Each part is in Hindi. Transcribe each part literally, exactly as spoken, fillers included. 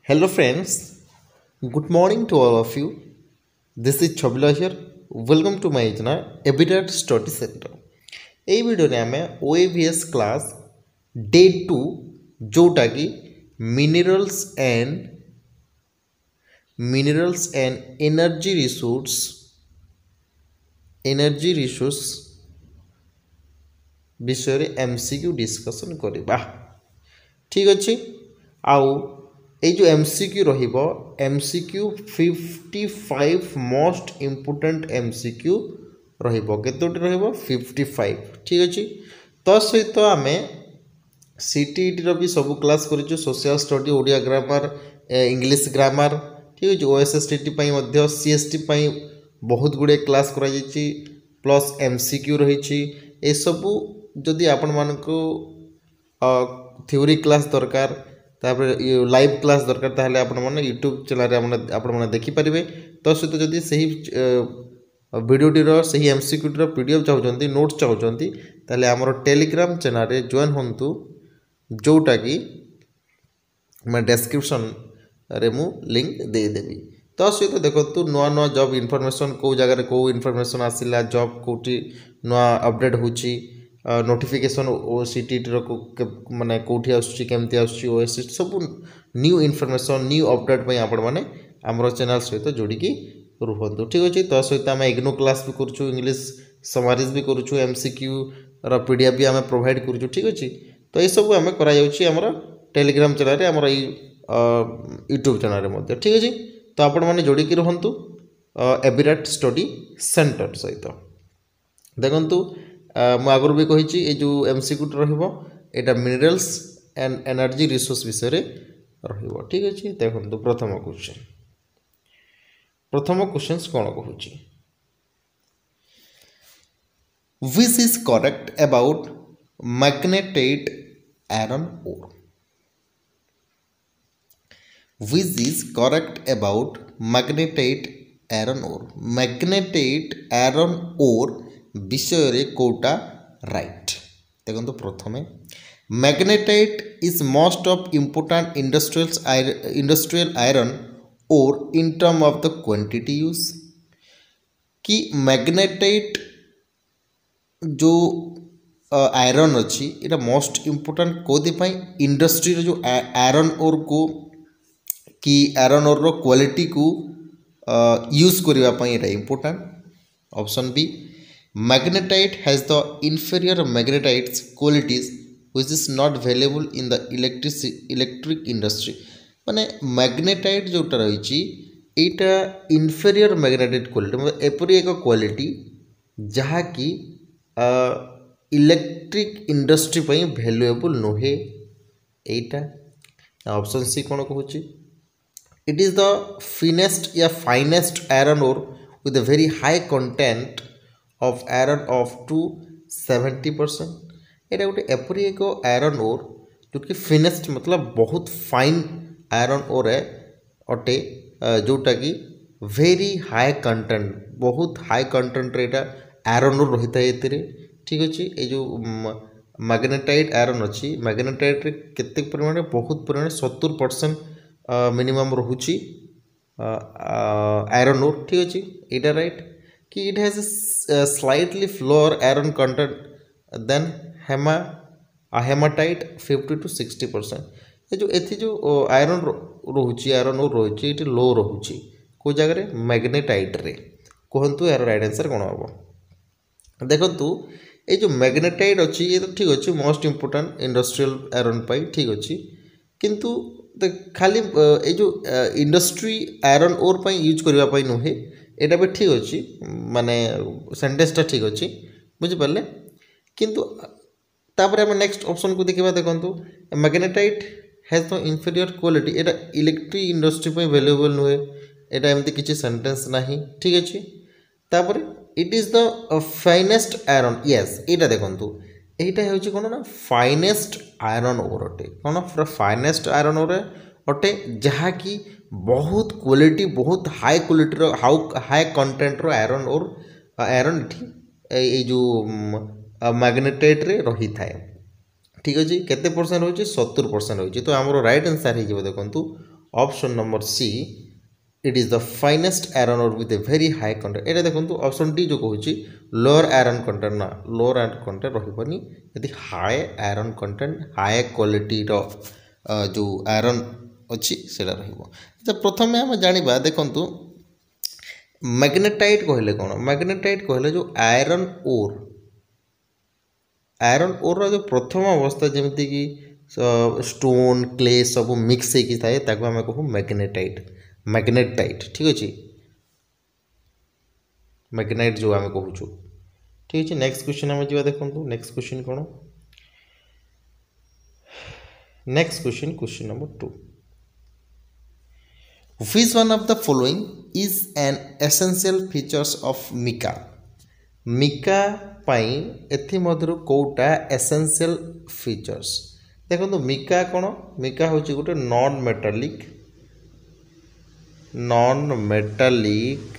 Hello friends, good morning to all of you. This is Chobila here. Welcome to my channel Habitat Study Center. এই ভিডিওরে আমি O A V S class day two जोटा कि minerals and minerals and energy resource energy resource विषय रे एमसीक्यू डिस्कशन करबा। ठीक अच्छे आउ ये जो एमसीक्यू रहिबो MCQ fifty five most important MCQ रहिबो केतोटी रहिबो फिफ्टी फाइव। ठीक अच्छे तो सहित आम सीटीईटी रो भी सब क्लास करिछु social study Odia grammar English grammar. ठीक अच्छे ओएसएसटीटी पई मध्य सीएसटी पई बहुत गुडे क्लास करा जायछि प्लस एमसीक्यू रहिछि। ए सबु जदि आपण मानको थ्योरी क्लास दरकार तापर लाइव क्लास दरकार ताहले आपण माने यूट्यूब चैनल रे आपण माने देखि परिबे। तो सहित जदि सही वीडियोटी रो सही एमसीक्यू रो पीडीएफ चाहउचंती नोट्स चाहउचंती ताहले हमर टेलीग्राम चैनल रे जॉइन होंतु जोटा कि मैं डिस्क्रिप्शन रे मु लिंक दे देबी। तो सहित देखंतु नुआ नुआ जॉब इन्फॉर्मेशन को जगह रे को इन्फॉर्मेशन आसिला जॉब कोठी नुआ अपडेट होची नोटिफिकेशन ओ सीटीटी रो माने कोठी आसुची केमती आसुची ओएसएस सब न्यू इन्फॉर्मेशन न्यू अपडेट पई आपण माने हमरो चैनल सहित जोडी की रुहंतु। ठीक अछि तो सहित हम इग्नो क्लास भी करछु इंग्लिश समरीज भी करछु एमसीक्यू रो पीडीएफ भी हम प्रोवाइड करछु। ठीक अछि तो ये सब हम करा जाउची हमरो टेलीग्राम चैनल रे हमरो यूट्यूब चैनल रे मध्ये। ठीक अछि तो आपण माने जोडी की रहंतु एबिराट स्टडी सेंटर सहित। देखंतु मु आगुर भी कही ये जो एमसीक्यू रहिबो एटा मिनरल्स एंड एनर्जी रिसोर्स विषय रे रहिबो। ठीक अछि देखंतु प्रथम क्वेश्चन प्रथम क्वेश्चन कोन कहूची which is correct about magnetite iron ore. Which is correct about magnetite iron ore. Magnetite iron ore विषय रे कोटा राइट। देखो प्रथमे magnetite is most of important industrial industrial iron ore in term of the quantity use कि मैग्नेटाइट जो आयरन अच्छी इटा मोस्ट इम्पोर्टेंट कोदि इंडस्ट्री जो आयरन और को कि आयरन और क्वालिटी को यूज करने important. Option B magnetite has the inferior magnetite's qualities which is not available in the electric electric industry। माने magnetite जोटा रही एटा inferior magnetite quality मतलब एपरी एक क्वालिटी जहा कि इलेक्ट्रिक इंडस्ट्री पई वैल्यूएबल नोहे एटा। ऑप्शन सी कोन कहूची इट इज द फिनेस्ट या finest iron ore with a very high content of iron of to seventy percent. एटा गोटे एपरी एक आयरन ओर जो कि फिनेस्ट मतलब बहुत फाइन आयरन ओर है अटे जोटा कि वेरी हाई कंटेंट बहुत हाई कंटेंट रे आयरन ओर रही था। ठीक अच्छे ये जो मैग्नेटाइट आयरन अच्छी मैग्नेटाइट रे केते परिमाण बहुत परिमाण सत्तर परसेंट मिनिमम रोची आयरन ओर। ठीक अच्छे यहाँ राइट कि it has slightly lower iron content than हेमा hematite fifty two sixty percent. ये जो एथि जो आयरन रोची आयरन ओर रोची ये लो रोची को जगह मैग्नेटाइट रे कहतु यार राइट आंसर कौन हम देखु ये जो मैग्नेटाइट अच्छी ये तो ठीक अच्छे मोस्ट इम्पोर्टेंट इंडस्ट्रियल आयरन पाई। ठीक अच्छे किंतु खाली ये जो इंडस्ट्री आयरन ओर पाई यूज करने नुहे एटा भी ठीक अच्छी माने सेंटेंसटा ठीक अच्छी बुझिपारे किंतु तापर आम नेक्स्ट ऑप्शन को देखा देखो magnetite has the inferior quality एटा इलेक्ट्रिक इंडस्ट्री पे वैल्यूएबल नुहे एटा एमती किसी सेंटेंस नहीं। ठीक अच्छे तापर it is the finest iron yes एटा देखो यहीटा हूँ कौन ना फाइनेस्ट आयरन ओर अटे कौन पूरा फाइनेस्ट आयरन ओर अटे जहाँकि बहुत क्वालिटी बहुत high quality how high content रो आयरन और आयरन ये जो मैग्नेटाइट रे रही थाए। ठीक अच्छे केते परसेंट रही सत्तर परसेंट रही तो आमर राइट आंसर हो देखो option number C it is the finest iron ore with a very high content. ये देखो ऑप्शन डी जो कहूँ लोअर आयरन कंटेंट ना लोअर आयरन कंटेंट रही यदि high iron content high quality जो आयरन अच्छी से रहा। प्रथम आम जाना देखु मैग्नेटाइट कहले कौन मैग्नेटाइट कहले जो आयरन ओर आयरन ओर जो प्रथम अवस्था जमीती कि स्टोन क्ले सब मिक्स होती थाए ताको आम कहूँ मैग्नेटाइट मैग्नेटाइट ठीक अच्छे मैग्नेट जो आम कहूँ ठीक अच्छे। नेक्स्ट क्वेश्चन आम जा देखो नेक्स्ट क्वेश्चन कौन next question question number two Which one of the following is an essential features of mica? Mica पाई एथि मधुर कोटा essential features देखो तो मिका कौन मिका हूँ गोटे non metallic non metallic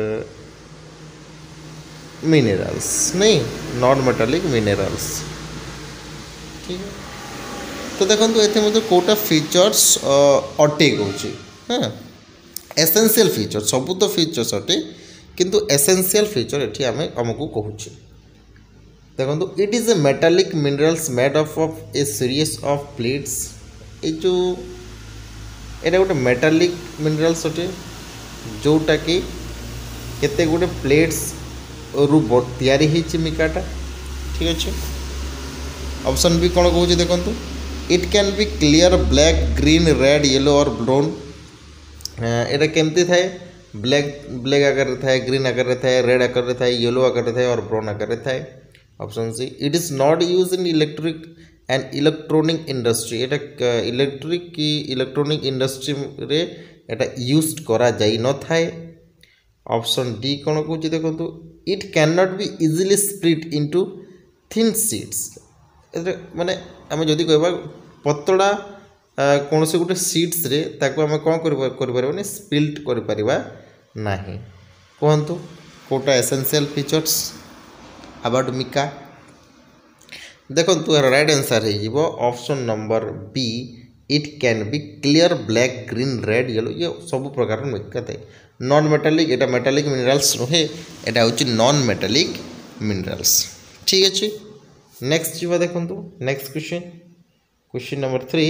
minerals नहीं नॉन मेटालिक मिनरल्स ठीक है। तो देखो तो एथि मधुर कोटा फीचर्स अटे कौची हाँ एसेंशियल फीचर सबू तो फीचर्स अटे किंतु एसेंशियल फीचर ये आम आमको कहूँ देखो it is a metallic minerals made up of a series of plates ये जो ये गोटे मेटालिक मिनरल्स अटे जोटा कि केते गोटे प्लेट्स रु तैयारी होती मिकाटा ठीक अच्छे। ऑप्शन बी कौन कहूँ देखो it can be clear black green red yellow और ब्राउन यहाँ केमती थाए ब्लैक ब्लैक आकार थाए ग्रीन आकार थाए रेड आकार थाए येलो आकार थाए और ब्राउन आकार थाए। Option C it is not use in electric and electronic industry यहाँ इलेक्ट्रिक की इलेक्ट्रॉनिक इंडस्ट्री रे एटा यूज करा जाई न थाए। ऑप्शन डी कौन कहूँ देखो it can not be easily split into thin sheets माने आम जदि कहबा पतला कौन से गोटे सीड्स रे ताको आम कौन कर स्पिल्ट कर ना कहतु कोटा एसेंशियल फीचर्स अबाउट मिका देखो यार राइट आंसर हो option number B it can be clear black green red yellow ये सब प्रकार मिका थाए नॉन मेटालिक एटा मेटालिक मिनरल्स नुहे एटा हूँ नॉन मेटालिक मिनरल्स ठीक अच्छे। नेक्स्ट जी देखो next question question number three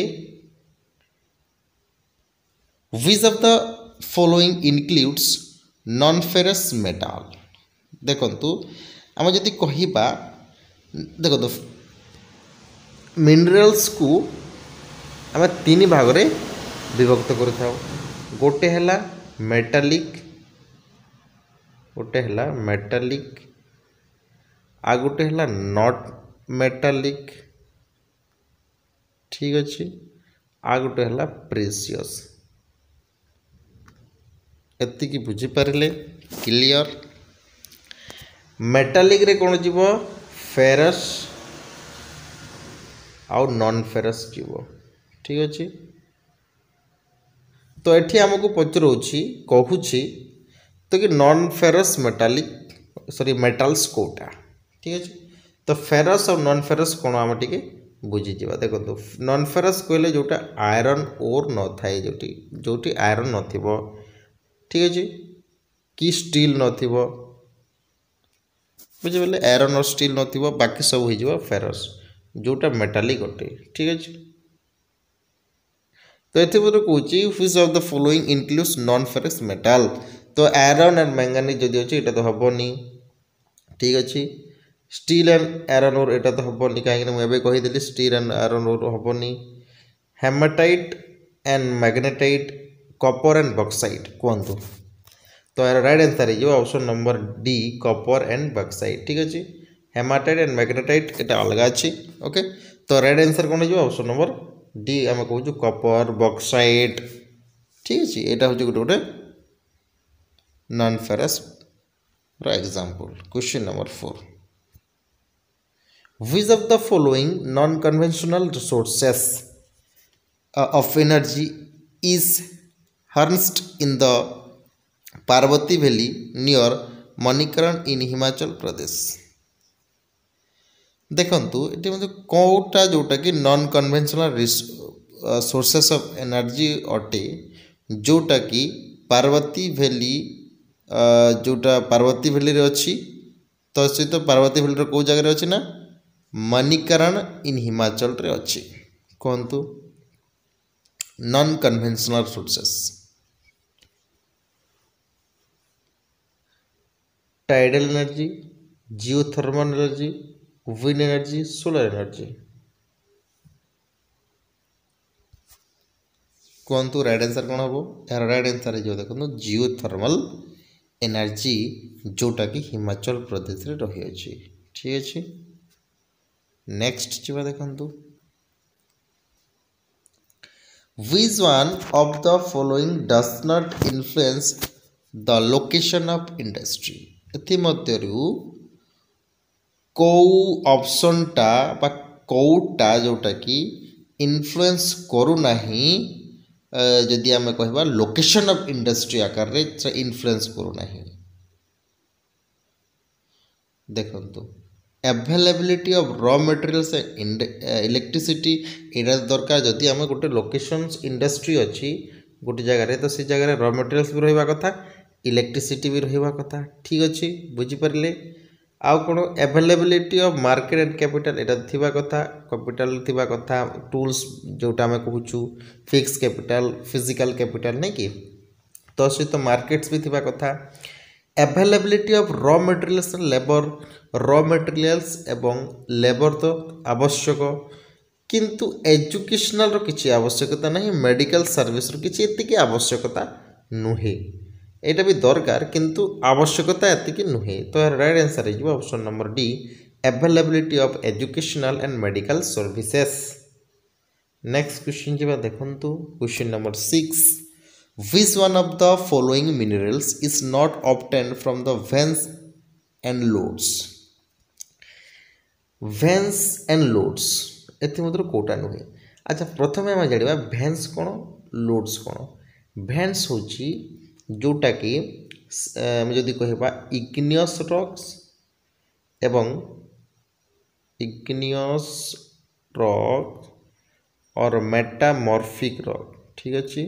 Which of the following includes non-ferrous metal? देखो आम जदि कहबा देखो तो मिनरल्स को आम तीन भाग रे विभक्त कर गोटे है मेटालिक गोटे है मेटालिक आ गोटे है नॉट मेटालिक ठीक अच्छे आ गोटे है प्रेसियस एतिकी बुझीपारे क्लियर। मेटालिक रे कौन जीव फेरस आउ नॉन फेरस जीव ठीक अच्छे। तो ये आमको पचरौछि कहूँ तो कि non ferrous metallic sorry metals कोटा ठीक अच्छे। तो फेरस और नॉन फेरस कौन आम टे बुझीजा देखो तो नॉन फेरस कहले जोटा आयरन ओर न थाए जोटी जोटी आयरन नथिबो ठीक अच्छे कि स्टील नथिबो बुझे आयरन और स्टील नथिबो बाकी सब हो फेरस जोटा मेटालिक अटे ठीक अच्छे। तो ये कहूँ which of the following includes non ferrous metal तो आयरन एंड मैंगानीज जदि अच्छे ये तो हेनी ठीक अच्छे। स्टील एंड आयरन ओर एटा तो हेनी कहीं मुझे कहीदेली स्टील एंड आयरन ओर हेनी। Hematite and magnetite copper and bauxite कहतु तो यार राइट आंसर हो option number D copper and bauxite ठीक अच्छे। हेमाटाइट एंड मैग्नेटाइट एटा अलग अच्छी ओके। तो राइट आंसर कौन हो ऑप्शन नंबर डी आम कहूँ कॉपर बॉक्साइट ठीक अच्छे। यहाँ हूँ गोटे गोटे non ferrous example. Question number four which of the following non conventional resources of energy is harnessed in the Parvati Valley near Manikaran in Himachal Pradesh देखंतु ये मतलब कौटा जोटा कि non conventional sources of energy अटे जोटा कि पार्वती वैली जोटा पार्वती वैली रे अच्छी तो सहित पार्वती वैली कौ जगह अच्छी ना मणिकरण इन हिमाचल रे अच्छी कहतु non conventional sources tidal energy geothermal energy wind energy solar energy कहतु राइट आंसर कौन हम यार राइट आंसर है जो देखो जियोथर्मल एनर्जी जोटा कि हिमाचल प्रदेश रे रही अछि ठीक अछि नेक्स्ट जीवा देखंतु which one of the following does not influence the location of industry एथि मध्यरु को ऑप्शन टा बा कोटा जोटा कि इन्फ्लुएंस करू नाही जदि आम कहवा लोकेशन ऑफ इंडस्ट्री आकार रे इन्फ्लुएंस करू नाही देखंतु availability of raw materials and electricity एटा दरकार जदि आम गोटे लोकेशन इंडस्ट्री अच्छी गोटे जगह तो से जगह रॉ मटेरियल्स भी रहा कथा इलेक्ट्रिसिटी भी रहा कथा ठीक अच्छे बुझीपारे आउ कौन availability of market and capital एटा थिबा कथा कैपिटल थिबा कथा टूल्स जोटा आम कहूँ फिक्स कैपिटल फिजिकल कैपिटल नहीं कि तो सहित मार्केट्स भी थिबा कथा availability of raw materials and labour raw materials एवं लेबर तो आवश्यक किंतु एजुकेशनल किसी आवश्यकता नहीं मेडिकल सर्विस किसी एतिकी आवश्यकता नुहे एटा भी दरकार किंतु आवश्यकता एतिकी नुहे तो राइट आंसर है option number D availability of educational and medical services next question जी देखंतु question number six which one of the following minerals is not obtained from the veins and lodes veins and lodes एथि मधुर कोटा नुहे अच्छा प्रथम आम जाना भेन्स कौन लोड्स कौन भेन्स हूँ जोटा कि जदि कहवा इग्नियस रॉक्स एवं इग्नियस रॉक और मेटामॉर्फिक रॉक ठीक अच्छे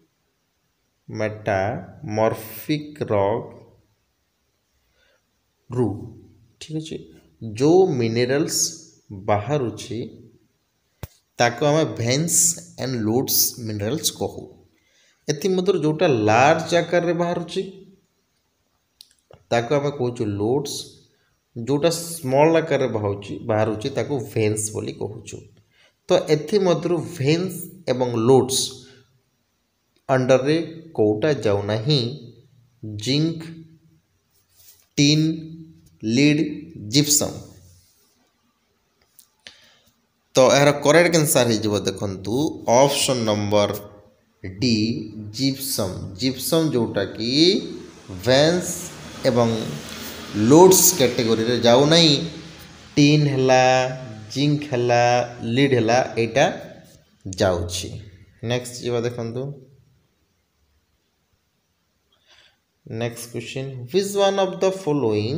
मेटामॉर्फिक रॉक रू ठीक अच्छे जो मिनरल्स बाहर ताको आम भेन्स एंड लोड्स मिनरल्स कहू एथि मध्य जोटा लार्ज आकार रे बाहर ताको आम कहूँ लोड्स जोटा स्मॉल आकार रे बाहर ताको भेन्स बोली कहूँ तो एथि मध्य भेन्स एवं लोड्स अंडर रे कोटा जाऊना ही जिंक टीन लीड जिप्सम तो यार करेक्ट आंसर हो देखंतु option number D gypsum gypsum जोटा कि वेन्स एवं लोड्स कैटेगरी रे जाऊ नहीं टीन हला जिंक हला लीड हला एटा जाउछि नेक्स्ट जीवा देखंतु next question which one of the following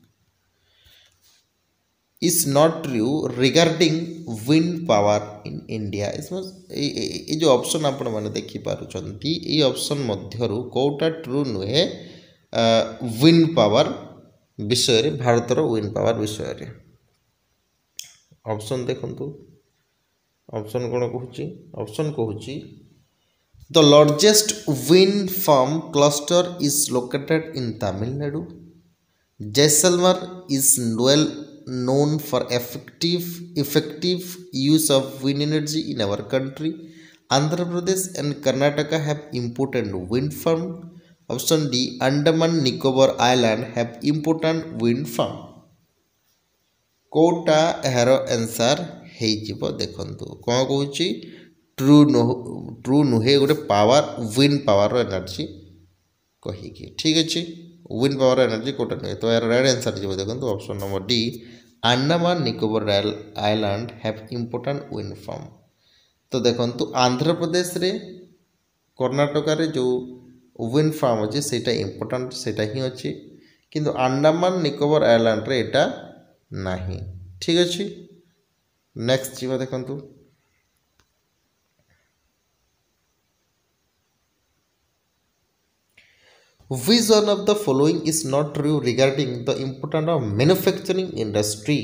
is not true regarding wind power in India इसमें ये जो ऑप्शन आपण माने देखि पारुचंती ये ऑप्शन मध्यरु कोटा ट्रू नुहे विंड पावर विषय रे भारतर विंड पावर विषय रे ऑप्शन देखंतु ऑप्शन कोन कहूची ऑप्शन कहूची The largest wind farm cluster is located in Tamil Nadu. Jaisalmer is well known for effective effective use of wind energy in our country. Andhra Pradesh and Karnataka have important wind farm. Option D. Andaman Nicobar Island have important wind farm. कोटा एहार आंसर हे जिवो देखंतु कोन कहूची ट्रू नो ट्रू नुहे गोटे पावर विंड पावर एनर्जी कहीकि ठीक अच्छे विंड पावर एनर्जी कोटा नुहे तो यार राइट आंसर जो देखो option number D Andaman Nicobar island have important wind farm तो देखो आंध्र प्रदेश रे कर्नाटक रे जो विंड फार्म अच्छे सेटा इंपोर्टेंट सेटा ही अच्छे किंतु अंडमान निकोबर आइलैंड रे एटा नहीं ठीक अच्छे नेक्स्ट जीवा देखो Which one of the following is not true regarding the importance of manufacturing industry?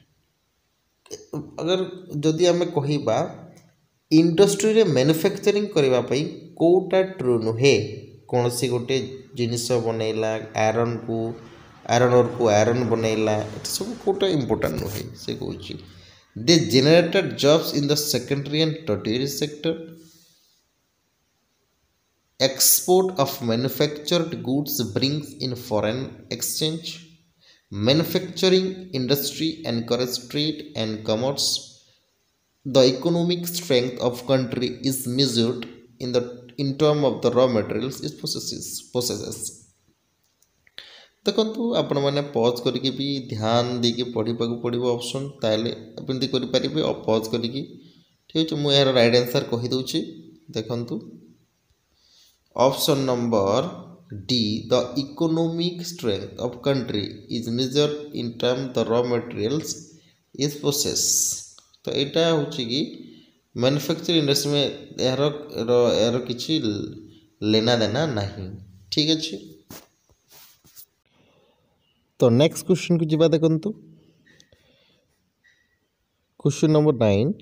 अगर जदि आम कहवा इंडस्ट्री रे मैन्युफैक्चरिंग करने कोटा ट्रू नुहे कौन सी गोटे जिनिस बनैला आयरन को आयरन ओर को आयरन बनैला सब कोटा इंपोर्टेंट नुहे से कहूँ they generated jobs in the secondary and tertiary sector export of manufactured goods brings in foreign exchange manufacturing industry encourages trade and commerce the economic strength of country is measured in the in term of the raw materials it possesses possesses देखु आपण मैंने पॉज करके भी ध्यान देके पढ़ी पाक पड़ो ऑप्शन ताले एमती करेंगे और पॉज करके ठीक है मुझे यार राइट आंसर कहीदे देखु option number D the economic strength of country is measured in term the raw materials is process तो यहाँ हूँ कि मैन्युफैक्चरिंग इंडस्ट्री में यार यार किसी लेना देना नहीं ठीक अच्छे तो नेक्स्ट क्वेश्चन को जीवा देखंतु question number nine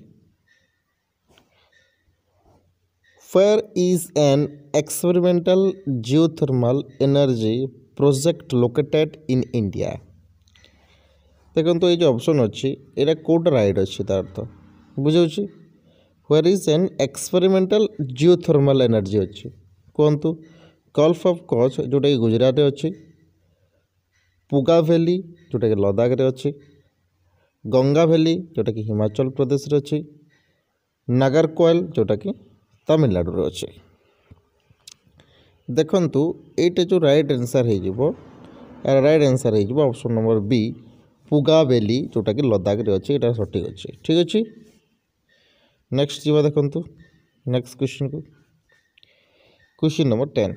Where is an experimental geothermal energy project located in India? देखो तो ये जो ऑप्शन अच्छी ये कोड राइट अच्छी तार तो बुझे Where is an experimental geothermal energy अच्छी कहतु गल्फ ऑफ कच्छ जोटा कि गुजरात अच्छी पुगा वैली जोटा कि लद्दाख रे अच्छी गंगा वैली जोटा कि हिमाचल प्रदेश रे अच्छी नागरकोइल जोटा कि तमिलनाडु अच्छे देखंतु एटा जो राइट आंसर हो यार राइट आंसर हो option number B Puga valley जोटा कि लद्दाख रे अच्छे यहाँ सठिक अच्छे ठीक अच्छे नेक्स्ट जीवा देखंतु नेक्स्ट क्वेश्चन को question number ten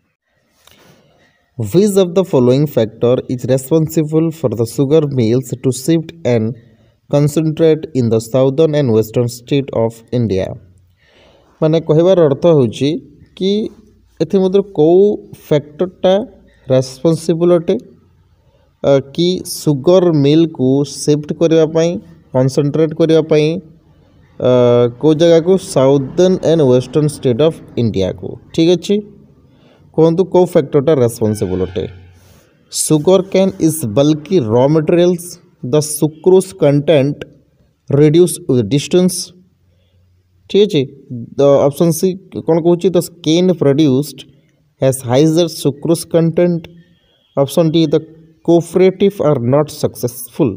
Which of the following factor is responsible for the sugar mills to shift and concentrate in the southern and western state of India? माने कहबार अर्थ होची कि एथि मध्य कौ फैक्टरटा रेस्पॉन्सिबल अटे कि सुगर मिल को शिफ्ट करने पाई कंसंट्रेट करने पाई को जगह को southern and western state of India को ठीक अच्छे कहतु कौ फैक्टरटा रेस्पॉन्सिबल अटे सुगर कैन इज बल्कि raw materials the sucrose content reduce with distance ठीक अच्छे द ऑप्शन सी कौन कहूँ the cane produced has higher sucrose content option D the cooperative are not successful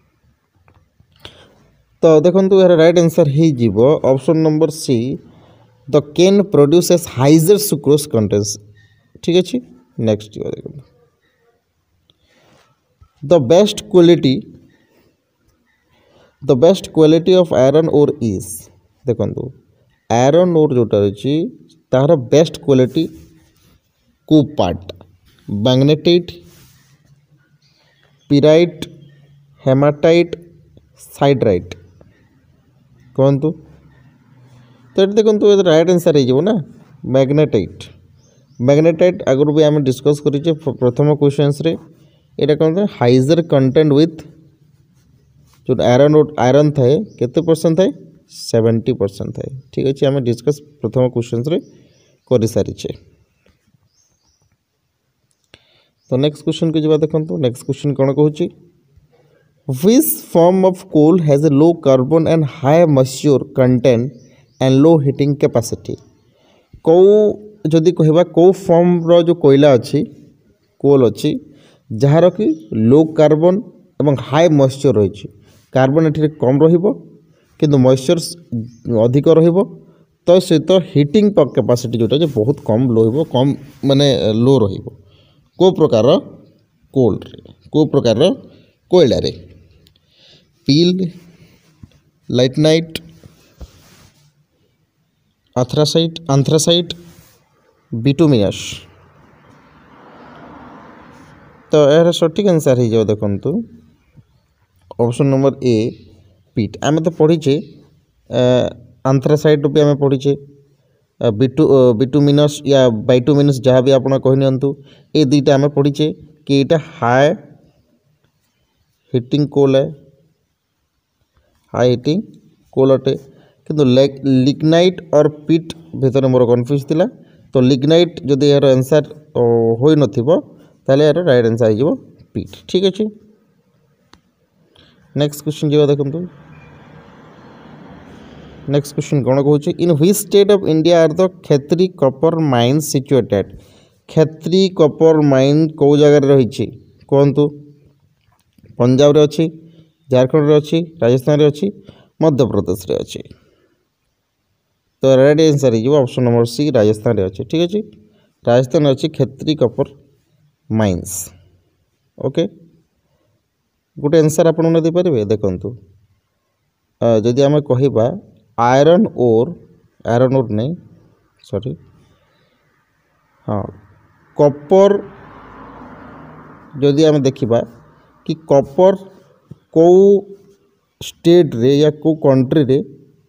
तो देखो यार राइट आंसर हो option number C the cane produces higher sucrose contents ठीक अच्छे नेक्स्ट देखो the best quality the best quality of iron ore is देखो आयरन ओर जोटा अच्छी तार बेस्ट क्वालिटी को part magnetite pyrite hematite siderite कहतु तो ये देखो ये राइट आंसर हो ना मैग्नेटाइट मैग्नेटाइट आगुरी भी आम डिस्कस करें प्रथम क्वेश्चन रे यहाँ कौन हाइजर कंटेंट विथ जो आयरन आयरन थाए केते परसेंट थाए सेवेंटी परसेंट थाए ठीक अच्छे आम डिस्कस प्रथम क्वेश्चन रे कर सारी तो नेक्स्ट क्वेश्चन को जब देखो नेक्स्ट क्वेश्चन कौन कहूँ Which form of coal has a low carbon and high moisture content and low heating capacity? कौ जदि कहवा कौ फॉर्म रो जो कोयला अच्छी कोल अच्छी जार कि लो कार्बन एवं हाई मॉइस्चर रही कार्बन एठी कम रहिबो किंतु मॉइस्चर अधिक रहिबो तो सहित हिटिंग कैपेसिटी जोटा जे बहुत कम रहिबो कम माने लो रहिबो को प्रकार कोल को प्रकार कोयला रे पील लाइटनाइट आंथ्रासाइट आंथ्रासाइट बिटुमिनस तो यार सठिक आंसर हो जाओ देखु ऑप्शन नंबर ए पीट आम तो पढ़ीचे आंथ्रासाइट भी आम पढ़ीचे बिटू बिटुमिनस या बाइटुमिनस जहाँ भी आप कहनियंतु ये दुईटा आम पढ़ीचे कि यहाँ हाई हिटिंग कोल है, हाई हिटिंग कोल अटे किंतु लिग्नाइट और पिट भितर मोर कन्फ्यूज थिला। तो लिग्नाइट जदि यार आंसर हो नथिबो ताले यार राइट आंसर हो पिट। ठीक अच्छे नेक्स्ट क्वेश्चन जो देखो नेक्स्ट क्वेश्चन कौन कहूँ in which state of India are the Khetri copper mines situated. Khetri copper mine कौ जगार रही कहतु पंजाब रे अच्छी, झारखंड रे अच्छी, राजस्थान रे अच्छी, मध्य प्रदेश रे अच्छी। तो राइट आंसर हो ऑप्शन नंबर सी राजस्थान रे अच्छी। ठीक अच्छे राजस्थान अच्छी खेत्री कॉपर माइंस। ओके गोटे आंसर आप देपारे देखु जदि आम कह आयरन ओर आयरन ओर नहीं सॉरी हाँ कॉपर जदि आम देखा कि कॉपर को स्टेट रे या को कंट्री रे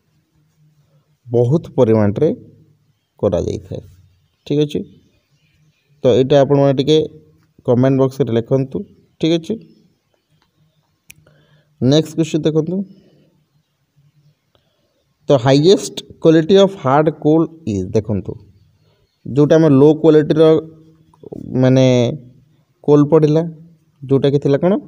बहुत परिमाण रे करा जाई थाए। ठीक अच्छे तो यहाँ आपण टे कमेंट बॉक्स रे लिखंतु। ठीक अच्छे नेक्स्ट क्वेश्चन देखंतु तो highest quality of hard coal is देखंतु जोटा आम लो क्वालिटी रो माने कोल पड़िला जोटा कि थिला कौन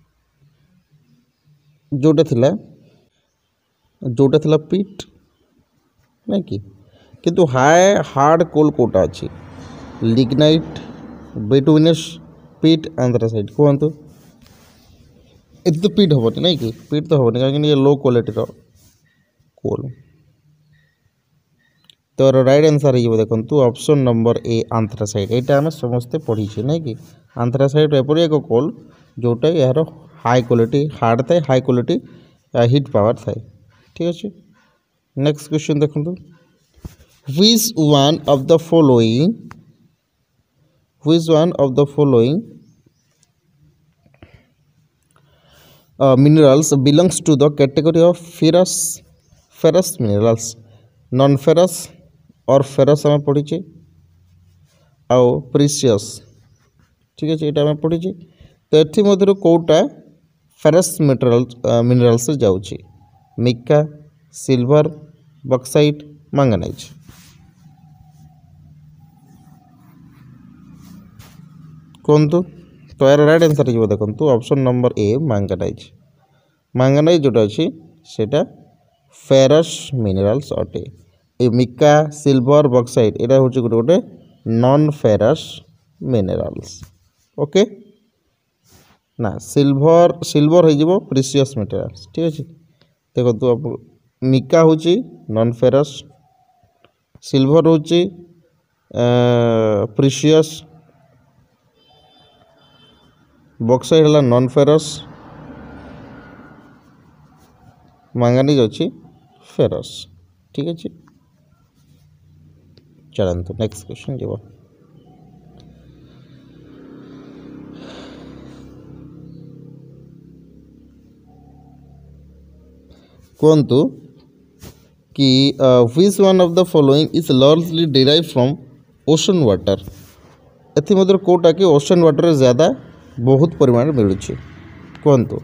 जोटा थिला जोटा थिला पिट नहीं कि किंतु हाई हार्ड कोल कोटा अच्छी लिग्नाइट बिटुमिनस पिट एंथ्रासाइट कहतु ये तो पिट हेनी नहीं कि पिट तो हेनी कहीं लो क्वालिटी रो कोल। तो राइट आंसर हो देखो ऑप्शन नंबर ए एंथ्रासाइट। यहाँ आम समस्ते पढ़ीचे नहीं कि एंथ्रासाइट एपरी एक कोल जोटा यार हाई क्वालिटी हार्ड थाए हाई क्वालिटी हिट पावर थाए। ठीक अच्छे नेक्स्ट क्वेश्चन देखो which one of the following which one of the following minerals belongs to the category of ferrous ferrous minerals non ferrous और फेरस आम पढ़ीचे आउ प्रीशियस। ठीक है ये आम पढ़ीचे तो एथि मध्य कौटा फेरस मिनरल्स मिनरल्स जाउची मिका सिल्वर बक्साइट मैंगनीज। कहतु तो यार राइट आंसर हो देखो option number A manganese. Manganese जोटा अच्छी सेटा फेरस मिनरल्स अटे। ए मिका सिल्वर बक्साइट यहाँ हूँ गोटे गोटे नॉन फेरस मिनरल्स। ओके ना सिल्वर सिल्वर हो प्रीशियस मिनरल्स। ठीक अच्छे देखो आप मिका हूँ नॉन फेरस सिल्वर हूँ प्रीशियस बक्साइट है नॉन फेरस मैंगनीज अच्छी फेरस। ठीक अच्छे चलते नेक्स्ट क्वेश्चन जीव कहतु कि which one of the following is largely derive from ocean water. एथि मध्य कोटा कि ओशन वाटर ज़्यादा बहुत परिमाण मिलूँ कहतु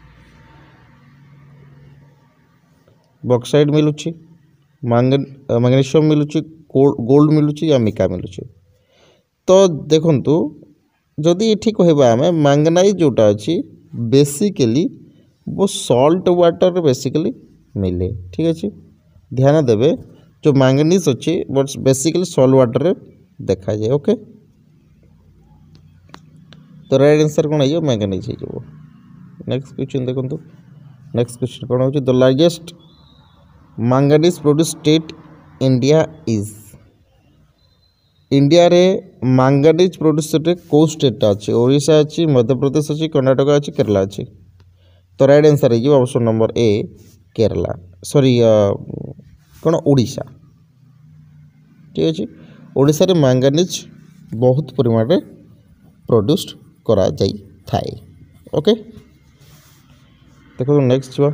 बक्साइड मिलूँ मैग्नीशियम मिलूँ गोल्ड मिलूँ या मिका मिलूँ। तो देखंतु जदि ये कहवा आम मैंगनाइज जोटा अच्छी बेसिकली वो सॉल्ट वाटर बेसिकली मिले। ठीक अच्छे ध्यान देवे जो मैंगनीज अच्छी बट बेसिकली सॉल्ट वाटर देखा जाए। ओके तो राइट आंसर कौन हो मैंगनीज हो। नेक्स्ट क्वेश्चन देखो नेक्स्ट क्वेश्चन कौन हो the largest manganese produce state India is. India रे मैंगनीज प्रोड्यूस कौ स्टेट अच्छी ओडिशा अच्छी मध्य प्रदेश अच्छी कर्नाटक अच्छी केरला अच्छी। तो राइट आंसर हो option number A Kerala sorry कौन ओडिशा। ठीक अच्छे ओडिशा रे मैंगनीज बहुत परिमाण रे प्रोड्यूस करा जाई थाए। ओके देखो नेक्स्ट छुआ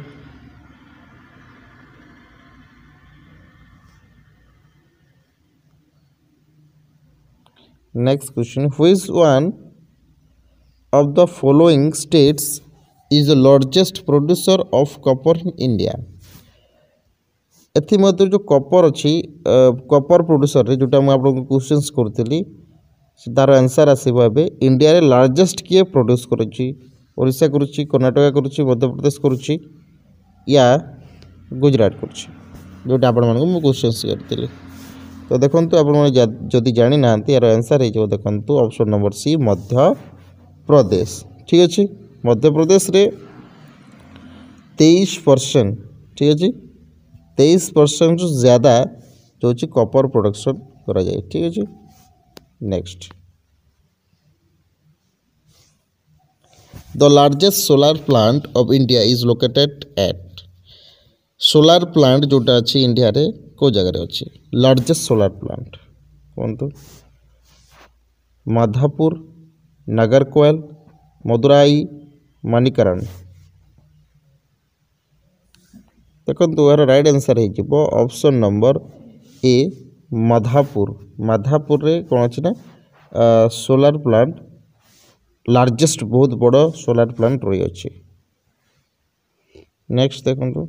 next question, which one of the following states is the largest producer of copper in India? एथिमध्य जो कपर अच्छी कपर प्रोड्यूसर रे जोटा मुझे आपको क्वेश्चंस करती तार आंसर आसो ए इंडिया रे लार्जेस्ट किए प्रोड्यूस करुच्ची ओडिशा करुच्ची कर्णाटक करुच्ची मध्य प्रदेश करुच्ची या गुजरात करुच्ची जोटा आपण मानक मु क्वेश्चंस करती तो देखो आप जदि जानी ना यार आंसर हो देखो ऑप्शन नंबर सी मध्य प्रदेश। ठीक अच्छे मध्य प्रदेश रे तेईस परसेंट ठीक अच्छे तेईस परसेंट ज़्यादा जो होची कॉपर प्रोडक्शन करा जाए। ठीक अच्छे next, the largest solar plant of India is located at. Solar plant जोटा अच्छी इंडिया रे को जगह रे अच्छी लार्जेस्ट सोलार प्लांट कौन तो माधापुर, नागरकोइल, मदुराई, मणिकरण। देखो यार राइट आंसर हो option number A Madhapur. Madhapur रे कौन अच्छी ना सोलार प्लांट लार्जेस्ट बहुत बड़ सोलार प्लांट रही अच्छी। नेक्स्ट देखो,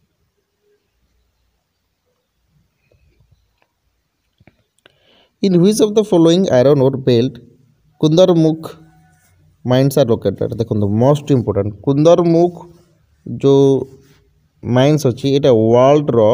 in which of the following iron ore belt Kudremukh mines are located. देखो मोस्ट इंपोर्टेंट कुंदरमुख जो माइंस अच्छी ये वर्ल्ड रो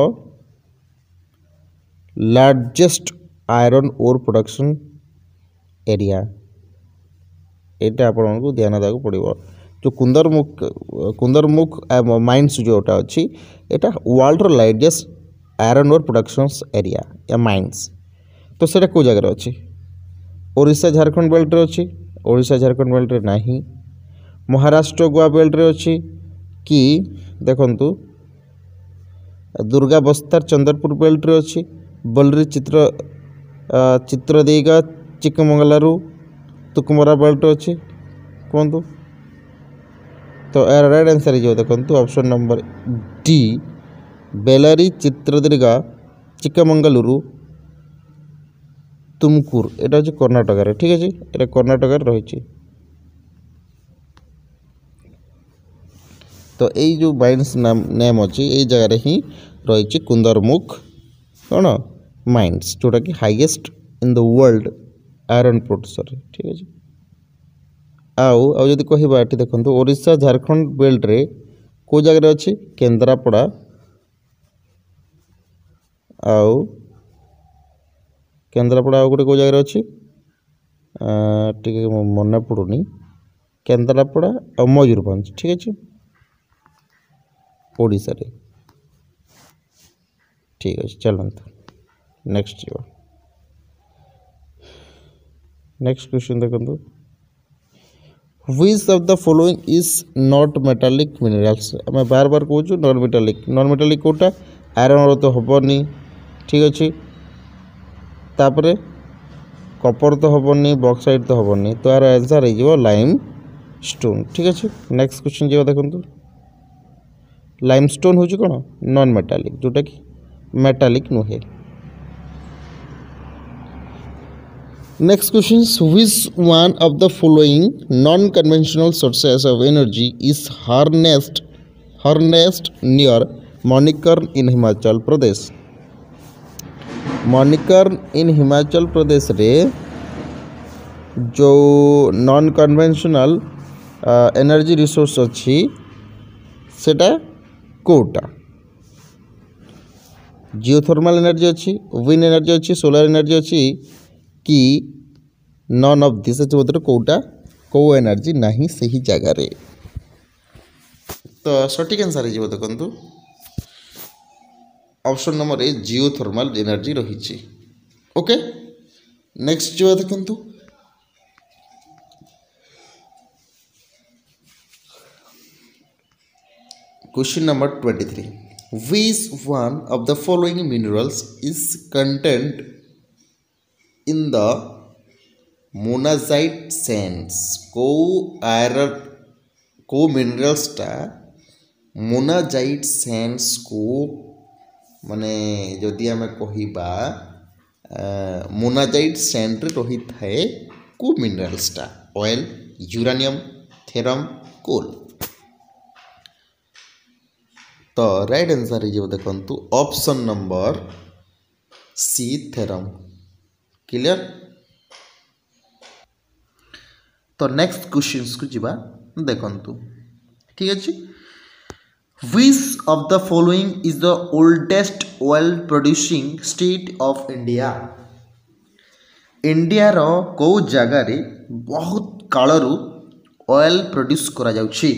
largest iron ore production area यहाँ आपको ध्यान देवा पड़ो। जो कुंदरमुख कुंदरमुख माइंस जोटा अच्छी यहाँ वर्ल्ड रो largest iron ore production area या माइंस तो सेटा को जगह अच्छी ओडिशा झारखंड बेल्ट रे अच्छी ओडिशा झारखंड बेल्ट रे नाही महाराष्ट्र गोवा बेल्ट रे अच्छी कि देखंतु दुर्गा बस्तार चंद्रपुर बेल्ट रे अच्छी बलरी चित्र चित्रदेगा चिकमंगलुरु तुकुमरा बेल्ट रे अच्छी कहतु तो यार राइट आंसर हो देखो option number D Bellary Chitradurga Chikmagalur Tumkur एटा हूँ कर्णाटक। ठीक है ये कर्णाटक रही तो यही जो माइंस नाम नेम अच्छी यही जगह ही रही कुंदरमुख कौन माइंस जोटा कि highest in the world iron producer. ठीक है आउ आउ जदि कहबा एठी देखंतु ओडिशा झारखंड बेल्ट रे को जगह अच्छी केन्द्रापड़ा आउ केन्द्रापड़ा आउ गोटे को जगह अच्छी टी मन पड़ूनी केन्द्रापड़ा और मयूरभंज। ठीक अच्छे ओडिशा रे। ठीक अच्छे चलते नेक्स्ट जीव नेक्स्ट क्वेश्चन देखो, which of the following is not metallic minerals. आम बार बार कहूँ नॉन मेटालिक नॉन मेटालिक कोटा आयरन तो हेनी। ठीक अच्छे तापरे कपर तो हेनी बॉक्साइट तो हेनी तो यार आंसर हो लाइम स्टोन। ठीक अच्छे नेक्स्ट क्वेश्चन जी देखो, लाइम स्टोन हूँ कौन नॉन मेटालिक जोटा कि मेटालिक नुहे। Next question, which one of the following non conventional sources of energy is harnessed harnessed near Manikaran in Himachal Pradesh. Manikaran in Himachal Pradesh रे जो नॉन कन्वेंशनल एनर्जी रिसोर्स अच्छी सेटा कोटा जियोथर्मल एनर्जी अच्छी विंड एनर्जी अच्छी सोलार एनर्जी अच्छी कि नॉन ऑफ दिस मध्य कोटा को एनर्जी नहीं सही जगह रे तो सठिक आंसर हो देखो option number A geothermal energy रही। ओके नेक्स्ट जो देखो, question number twenty three, which one of the following minerals is content in the monazite sands. को आयरन को मिनरल्सटा मोनाजाइट सैंड्स को माने जदि आम कहबा मोनाजाइट सैंड रही थाए को मिनरल्सटा ऑयल यूरानियम थेरम कोल। तो राइट आंसर हो देखु option number C thorium. Clear. तो नेक्स्ट क्वेश्चन को जीवा देखंतु ठीक अच्छे। Which of the following is the oldest oil producing state of India? India रो को जगह रे बहुत कालरू ऑयल प्रोड्यूस करा जाउछि।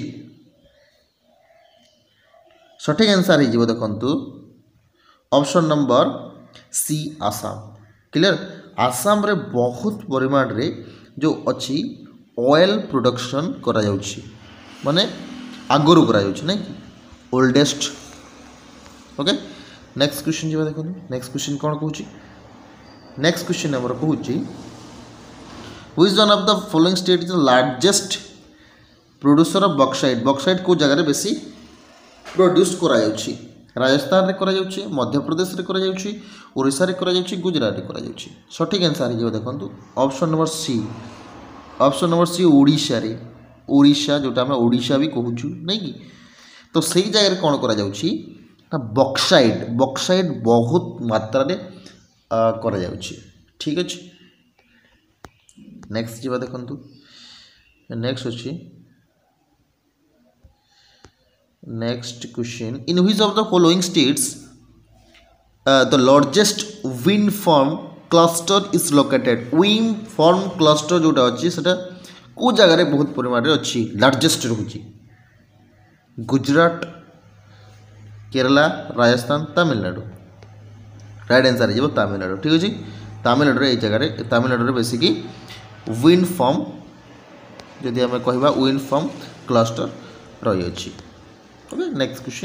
सठिक आंसर हो देखंतु option number C Assam. Clear. Assam रे बहुत परिमाण रे जो अच्छी ऑयल प्रोडक्शन करा जाउछि माने आगरू करा जाउछि नै कि ओल्डेस्ट। ओके नेक्स्ट क्वेश्चन जी देखो। नेक्स्ट क्वेश्चन कौन कहूँ। नेक्स्ट क्वेश्चन आमर कहूँ which one of the following state is the largest producer of bauxite. Bauxite को जगह बेसी प्रोड्यूस करा जाउछि। राजस्थान रे करा जाउछि, मध्य प्रदेश रे करा जाउछि, ओडिशा रे करा जाउछि, गुजरात रे करा जाउछि। सठिक आंसर हो देखो option number C. Option number C Odisha रे। ओडिशा जोटा हम ओडिशा भी कहूँ नहीं कि। तो सही जगह कौन करा जाउछि ना बॉक्साइट। बॉक्साइट बहुत मात्रा रे करा जाउछि। ठीक अछि। नेक्स्ट जीवा देखंतु। नेक्स्ट अछि next question in which of the following states the largest wind farm cluster is located. Wind farm cluster जोटा अछि सेटा को जगह रे बहुत परिमाण रे अछि लार्जेस्ट रहुछि। गुजरात, केरला, राजस्थान, तमिलनाडु। राइट आंसर हो तमिलनाडु। ठीक अच्छे। तमिलनाडु ये जगह तमिलनाडु बेसिक विंड फार्म जदि आम कह विंड फार्म क्लस्टर रही अच्छी। Okay next question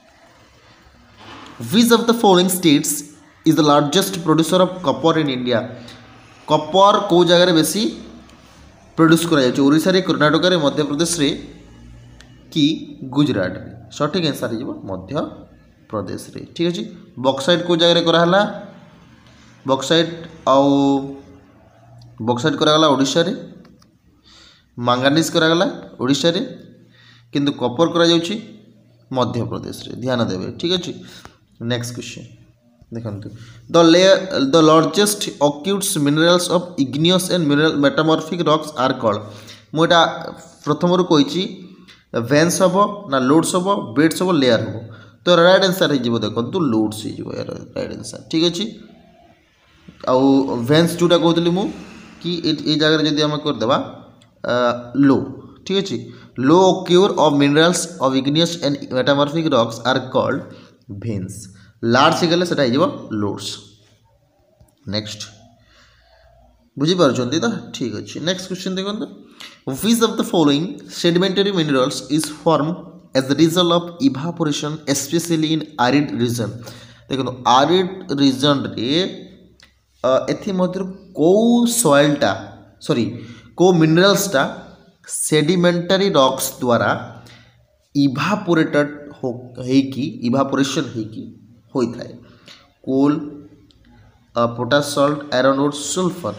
which of the following states is the largest producer of copper in India. Copper को जगह बेसी प्रोड्यूस कर ओडिशा रे, कर्नाटक रे, मध्य प्रदेश रे कि गुजरात रे। सठिक आंसर हो मध्य प्रदेश रे। ठीक अच्छे। बॉक्साइट को जगह कराला बॉक्साइट आउ बॉक्साइट करागला ओडिशा रे, मांगानीज करागला ओडिशा रे, किंतु कॉपर करा जाउछि मध्य प्रदेश रे। ध्यान देवे। ठीक अच्छे। नेक्स्ट क्वेश्चन देखंतु the layer the largest acutes minerals of igneous and mineral metamorphic rocks are called. मुझा प्रथम रू कही वेन्स हम ना लोड्स हम बेड्स हम लेयर हम। तो राइट आंसर हो देखो लोड्स हो राइट आंसर। ठीक अच्छे। आउ वेन्स जोटा कहती मु कि ये जगह जब आम करदे लो। ठीक अच्छे। Low cure of minerals of igneous and metamorphic rocks are called veins. Large गले सेटा हो लोड्स। नेक्स्ट बुझीपार तो ठीक अच्छे। नेक्स्ट क्वेश्चन देखो which of the following sedimentary minerals is form as the result of evaporation specially in arid region. देखो आरिड रीजन रे एथि मध्य को सॉइलटा सॉरी को मिनरल्सटा सेडिमेंटरी रॉक्स द्वारा इवापोरेटेड हो कि इवापोरेशन होइकी होइथाय। Coal, potash salt, iron ore sulphur.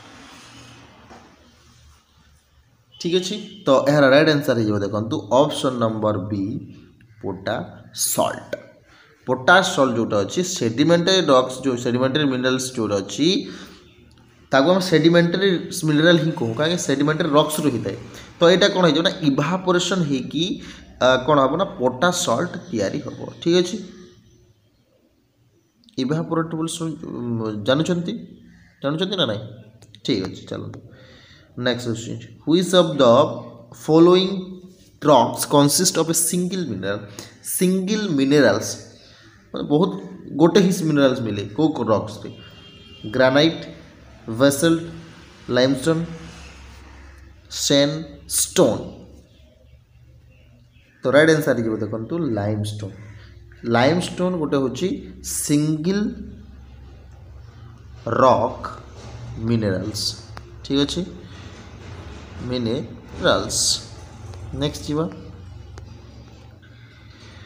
ठीक अच्छे। तो यार राइट आंसर हो देखो option number B potash salt. Potash salt जोटा अच्छी सेडिमेंटरी रॉक्स जो सेडिमेंटरी मिनरल्स जोटा अच्छी ताको हम सेडिमेंटरी मिनरल ही कहूँ कहीं सेडिमेंटरी रॉक्स रही है। तो यहाँ कौन हो इवापोरेशन होगी कौन हम ना पोटाश सॉल्ट तैयारी हम। ठीक अच्छे। इवापोरेटेबल जानुंट जानुंट ना ना। ठीक अच्छे। चलो next question which of the following rocks consist of a single mineral. Single minerals बहुत गोटे ही मिनरल्स मिले को रॉक्स रे ग्रानाइट, बेसल्ट, लाइमस्टोन, सैंडस्टोन। तो राइट आंसर हो देखो लाइमस्टोन। लाइमस्टोन गोटे होची सिंगल रॉक मिनरल्स। ठीक अच्छे। मिनरल्स। नेक्स्ट जीवा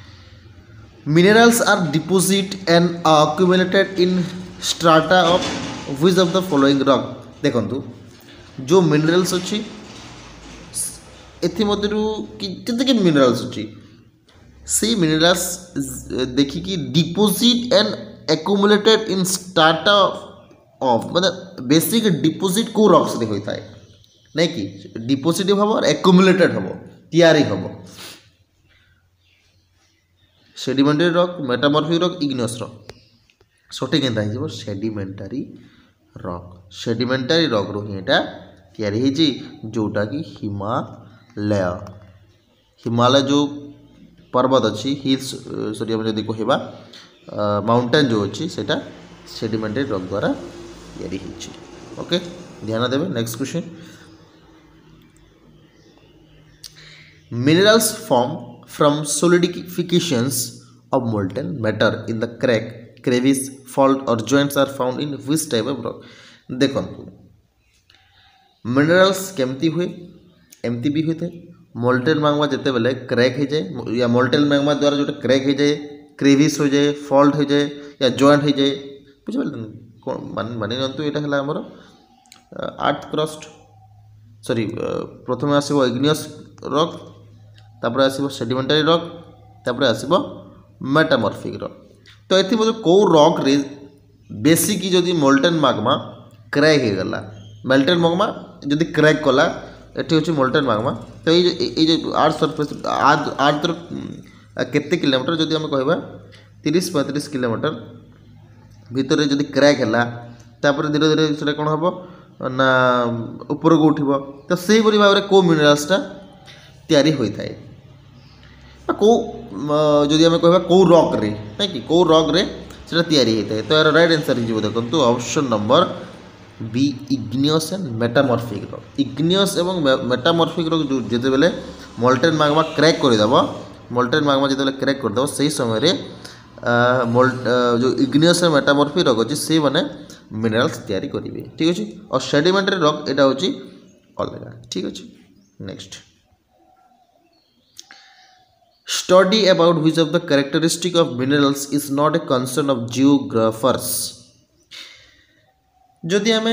minerals are deposit and accumulated in strata of which of the following rock देखंतु जो मिनरल्स अच्छी एथिमध्यरु केते मिनरल्स अच्छी से मिनरल्स देखिकी deposit and accumulated in strata of मतलब बेसिक डिपोजिट को रॉक्स रे होता है नहीं कि डिपोजिट हम और एक्युमुलेटेड हम तैयारी हम sedimentary rock metamorphic rock igneous rock सठिक केनता हो सेडिमेंटरी रॉक सेडिमेंटरी रॉक रो एटा तैयारी होची जोटा कि हिमालय हिमालय जो पर्वत अच्छी हिल्स सॉरी हम जदि कहबा माउंटेन जो अच्छी सेटा सेडिमेंटरी रॉक द्वारा तैयारी होची ओके ध्यान देबे next question minerals form from solidifications of molten matter in the crack crevice fault or joints are found in which type of rock देखंतु मिनरल्स केमती हुए एमती भी होते मोल्टेन मैग्मा जिते बेले क्रैक हो जाए या मोल्टेन मैग्मा द्वारा जो क्रैक हो जाए क्रेविस हो जाए फॉल्ट हो जाए या जॉइंट हो जाए बुझे कौन मानि नियंतु एटा हला हमर अर्थ क्रस्ट सॉरी प्रथम आसीबो इग्नियस रॉक तापर आसीबो सेडिमेंटरी रॉक तापर आसीबो मेटामॉर्फिक रॉक तो एथि मधे को रॉक रे बेसिक जदि मोल्टेन मैग्मा क्रैक हो गला मोल्टेन मैग्मा जदि क्रैक कला एठी होची मोल्टेन मैग्मा तो ये जो आर्थ सरफेस आर्थ केते किलोमीटर जदि हम कहबा तीस पैंतीस किलोमीटर भितर जदि क्रैक हैला तापर धीरे धीरे सेटा कोन हबो ना ऊपर को उठिबो तो सेही बरी भाबरे को मिनरल्सटा तयारी होई थाए को जदि हम कहबा को रॉक रे नै कि को रॉक रे सेटा तयारी होई थाए तो यार राइट आंसर हिजो देखंतु option number B igneous and metamorphic rock igneous एवं मेटामॉर्फिक रॉक जो जेते बेले मोल्टेन मैग्मा क्रैक कर देबो मोल्टेन मैग्मा जेते बेले क्रैक कर देबो सही समय रे मोल्ट जो इग्नियस एंड मेटामॉर्फिक रॉक अछि से माने मिनरल्स तयारी करिवे ठीक अछि और सेडिमेंटरी रॉक एटा होछि अलगा ठीक अछि next study about which of the characteristic of minerals is not a concern of geographers जदि आम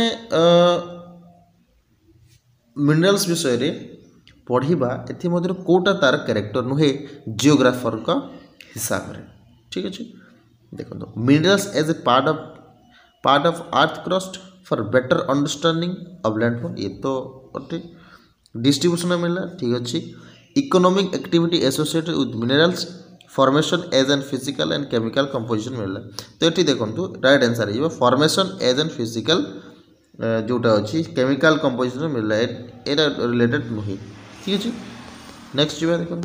मिनरल्स विषय रे पढ़ा एमध्य कौटा तार कैरेक्टर नुहे जियोग्राफर का हिसाब से ठीक अच्छे देखो minerals as a part of part of earth crust for better understanding of landfall ये तो डिस्ट्रीब्यूशन मिलला ठीक अच्छे economic activity associated with minerals formation as and physical and chemical composition मिलला तो ये देखो राइट आंसर है फॉर्मेशन एज एंड फिजिकल जोटा अच्छी केमिकल कंपोजिशन मिलला एटा रिलेटेड नुहे ठीक अच्छे नेक्स्ट जी देखो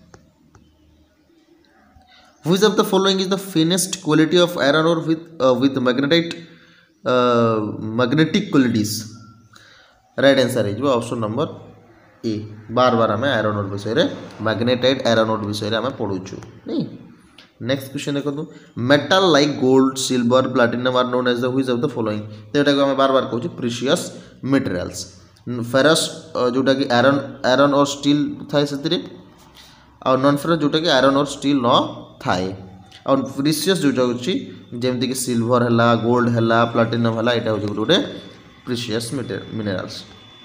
which of the following is the finest quality of iron ore with with magnetite magnetic qualities right answer है ऑप्शन नंबर ए बार बार आम आयरन ओर विषय मैग्नेटाइट आयरन ओर विषय आम पढ़ुचु नहीं नेक्स्ट क्वेश्चन देखो metal like gold silver platinum are known as the which of the following तो यहाँ आम बार बार कहूँ प्रीशियस मटेरियल्स फेरस जोटा कि आयरन आयरन और स्टील थाए से और नॉन फेरस जोटा कि आयरन और स्टील न थाए और प्रीशियस जोटा होची जेमती कि सिल्वर है गोल्ड है प्लाटिनम है यहाँ हूँ गोटे precious minerals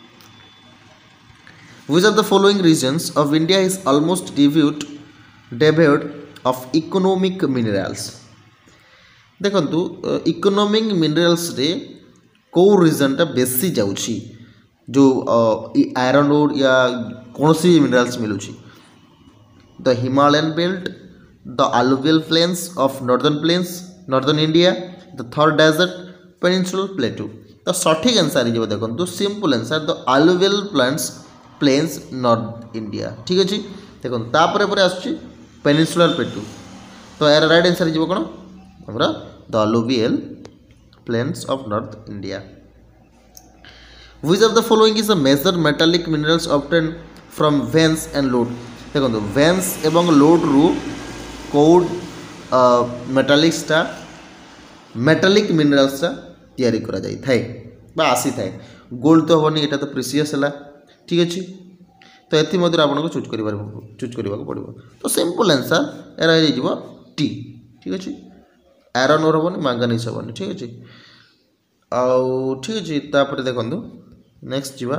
Which of the following regions of India is almost devoid devoid of economic minerals? देखंतु इकोनॉमिक मिनरल्स रे को रीजन टा बेसी जाउची जो आयरन ओर या कौन सी मिनरल्स मिलुची the Himalayan belt the alluvial plains of northern plains northern India the Thar desert peninsular plateau तो सठिक आंसर है देखंतु simple answer the alluvial plains plains north India ठीक अच्छे देखो तापर पर आसुची पेनिनसुलर प्लेटू तो यार राइट आंसर हो कौन हमरा the alluvial plains of north India which of the following is a major metallic minerals obtained from veins and lode देखो veins एवं lode रु कोड मेटालिक्स टा मेटालिक मिनरल्स टा तैयारी करा जाई थाए बा आसी थाए गोल्ड तो होनी एटा तो प्रीशियस है ठीक अच्छे तो ये आपको चूज कर चूज करने पड़ो तो सिंपल आंसर यार हो टी ठीक अच्छे आयरन ओर हेनी मैंगानीज हेनी ठीक अच्छे आउ ठीक अच्छे तापर देखो नेक्स्ट जीवा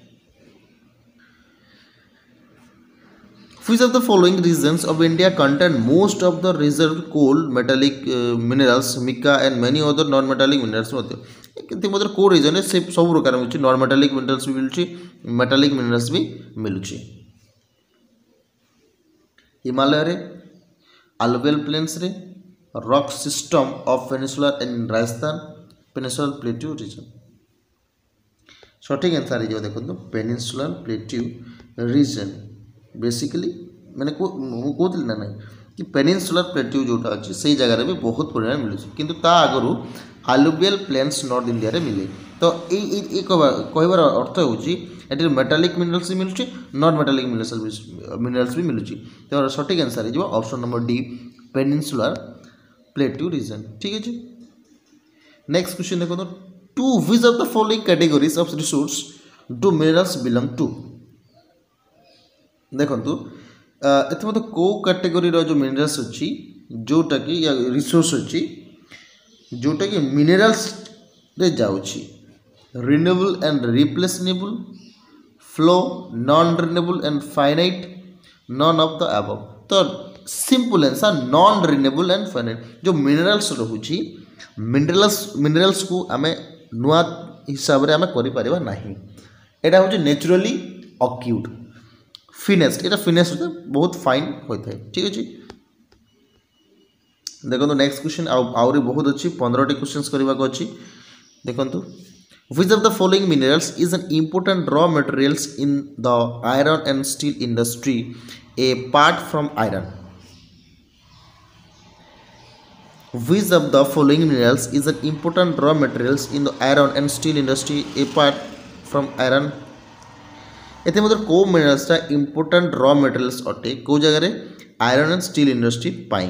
Which of the following regions of India contain most of the reserved coal, metallic uh, minerals, mica and many other non-metallic minerals ମଧ୍ୟ କିନ୍ତୁ ମଧ୍ୟ କୋଉ ରିଜନରେ ସେ ସବୁ ପ୍ରକାର ମିଳୁଛି ନନ୍ ମେଟାଲିକ୍ ମିନେରାଲ୍ସ ବି ମିଳୁଛି ମେଟାଲିକ୍ ମିନେରାଲ୍ସ ବି ମିଳୁଛି ହିମାଲୟରେ ଆଲୁଭିଆଲ ପ୍ଲେନ୍ସରେ rock system of peninsular in Rajasthan peninsular plateau region ସଠିକ୍ आंसर ହେଇଯିବ ଦେଖନ୍ତୁ ପେନିସୁଲାର ପ୍ଲେଟ୍ୟୁ ରିଜନ୍ बेसिकली मैंने कहती ना ना कि पेनिनसुलर प्लेट्यू जोटा अच्छी से जगह भी बहुत परिमाण मिलूँ किंतु ता आगु आलुवियल प्लेन्स नॉर्थ इंडिया रे मिले तो ये कहबार अर्थ हो मेटालिक मिनरल्स भी मिलूँ नॉन मेटालिक मिनरल्स भी मिलूँ तो सठिक आंसर हो option number D peninsular plateau region ठीक है। नेक्स्ट क्वेश्चन देखो to which of the following categories of resource do minerals belong to देखु एथे मत को कैटेगरी जो मिनरल्स अच्छी जोटा कि या रिसोर्स अच्छी जोटा कि मिनरल्स रे जाउछि renewable and replaceable flow non renewable and finite none of the above तो simple answer non renewable and finite जो मिनरल्स रहुछि मिनरल्स मिनरल्स को आमे नुआ हिसाब रे आमे करि परिबा नाही एटा होछि नेचुरली अक्यूड फिनेस्ट ये फिनेस्ट होता है बहुत फाइन होता है ठीक अच्छे। देखो नेक्स्ट क्वेश्चन आउरी बहुत अच्छी पंद्रह टी क्वेश्चंस करने को अच्छी देखो which of the following minerals is an important raw materials in the iron and steel industry apart from iron which of the following minerals is an important raw materials in the iron and steel industry apart from iron एते मतलब को मिनरल्स इंपोर्टेंट रॉ मटेरियल्स अटे को जगह आयरन एंड स्टील इंडस्ट्री पाई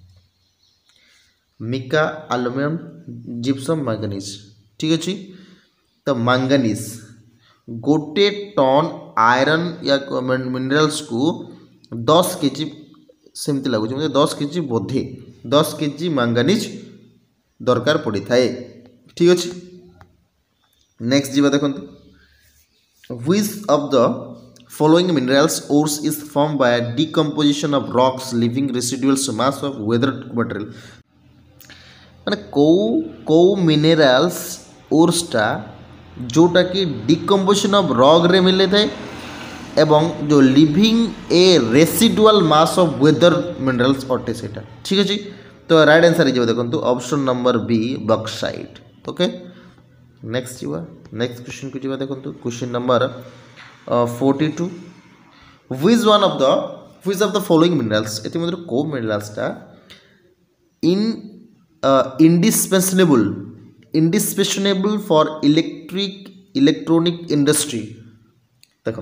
मिका एल्युमिनियम जिप्सम मैंगनीज ठीक अच्छे। तो मैंगनीज गोटे टन आयरन या मिनरल्स को दस केजी सेमती लगुच मतलब दस केजी बोधे दस केजी मैंगनीज दरकार पड़ी थाए ठीक अच्छे। नेक्स्ट जीवा देखो Which of the following minerals ores is formed by a decomposition of rocks leaving residual mass of weathered material माने को को मिनरल्स ओर्सटा जोटा कि डिकम्पोजिशन ऑफ रॉक रे मिले थे एवं जो living a residual mass of weather minerals अटे सेटा ठीक अच्छे। तो राइट आंसर हो देखो option number B bauxite okay. Next जीवा नेक्स्ट क्वेश्चन को जीवा देखो question number forty two which one of the which of the following minerals एति मतलब को मिनरल्सटा in indispensable indispensable for electric electronic industry देखो